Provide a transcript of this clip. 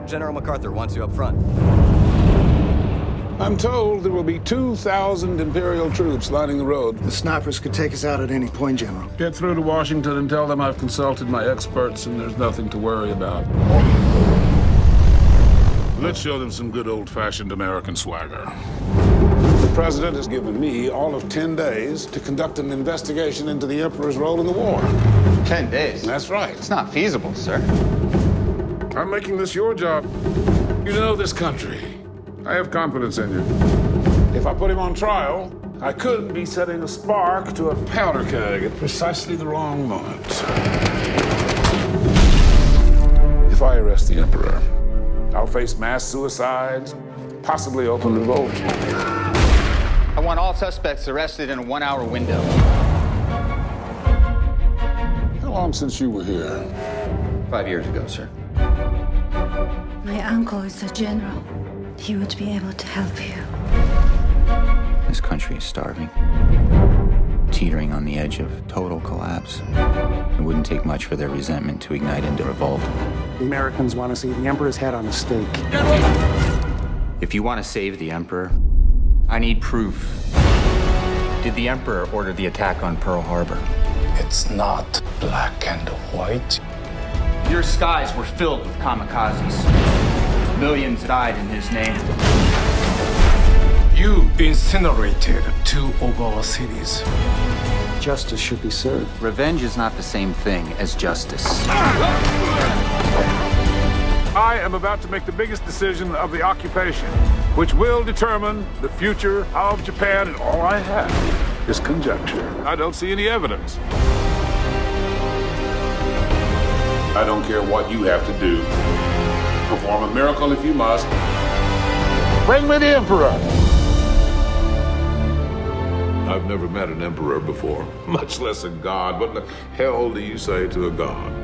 General MacArthur wants you up front. I'm told there will be 2,000 Imperial troops lining the road. The snipers could take us out at any point, General. Get through to Washington and tell them I've consulted my experts and there's nothing to worry about. Let's show them some good old-fashioned American swagger. The president has given me all of 10 days to conduct an investigation into the Emperor's role in the war. 10 days? That's right. It's not feasible, sir. I'm making this your job. You know this country. I have confidence in you. If I put him on trial, I could be setting a spark to a powder keg at precisely the wrong moment. If I arrest the Emperor, I'll face mass suicides, possibly open revolt. I want all suspects arrested in a 1-hour window. How long since you were here? 5 years ago, sir. My uncle is a general. He would be able to help you. This country is starving, teetering on the edge of total collapse. It wouldn't take much for their resentment to ignite into revolt. The Americans want to see the Emperor's head on a stake. If you want to save the Emperor, I need proof. Did the Emperor order the attack on Pearl Harbor? It's not black and white. Your skies were filled with kamikazes. Millions died in his name. You incinerated 2 of our cities. Justice should be served. Revenge is not the same thing as justice. I am about to make the biggest decision of the occupation, which will determine the future of Japan, and all I have is conjecture. I don't see any evidence. I don't care what you have to do. Perform a miracle if you must. Bring me the Emperor! I've never met an emperor before, much less a god. What the hell do you say to a god?